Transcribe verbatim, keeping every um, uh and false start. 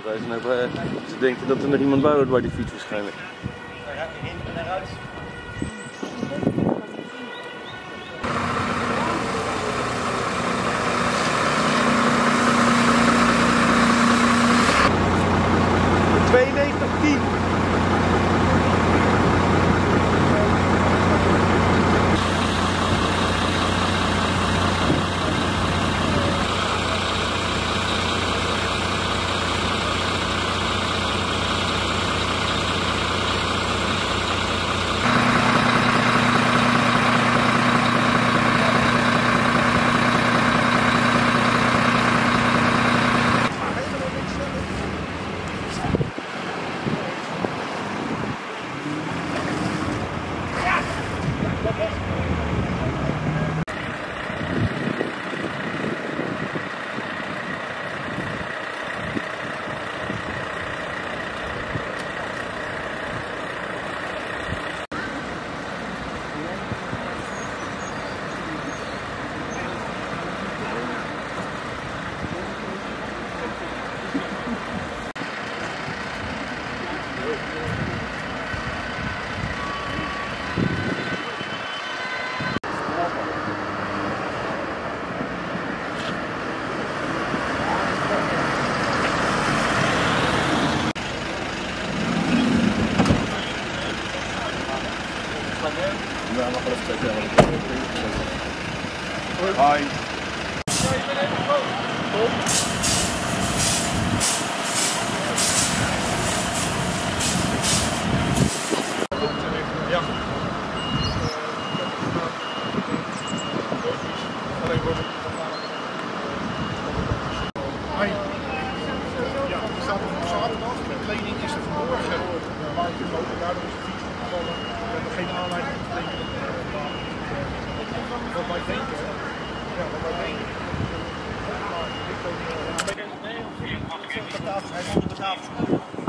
Wij zijn even, uh, ze denken dat er nog iemand bij wordt bij die fiets waarschijnlijk. In en eruit. tweeënnegentig tien. Ja, nog wel even checken. Hoi. Ja. Alleen wordt het. Hoi. Ja, er staat op zaterdag. De kleding is er vanmorgen. Maar ik loop daardoor is de fiets opgevallen. We hebben geen aanleiding om te denken. Wat wij denken. Ja, wat wij denken. Maar ik ook. Nee, hij is onder de tafel.